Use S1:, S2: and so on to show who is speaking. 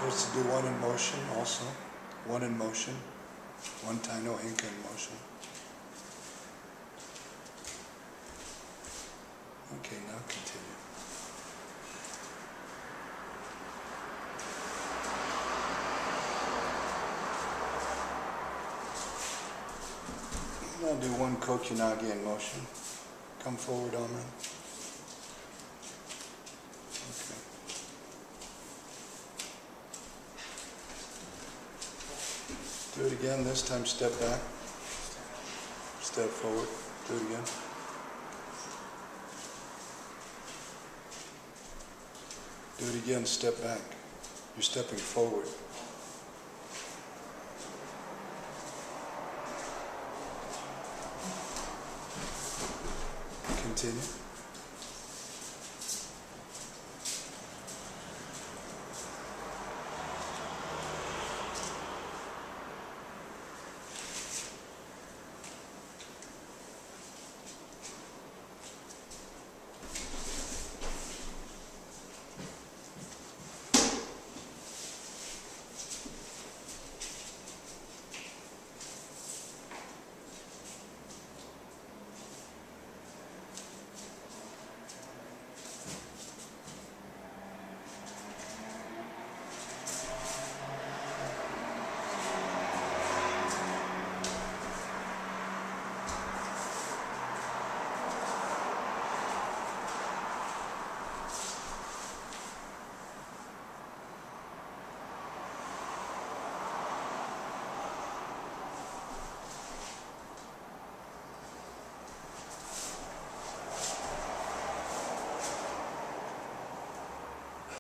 S1: efforts to do one in motion also. One in motion. One Taino Inca in motion. Okay, now continue. Now do one Kokunage in motion. Come forward, Amran. Okay. Do it again. This time step back. Step forward. Do it again. Do it again. Step back. You're stepping forward. Continue.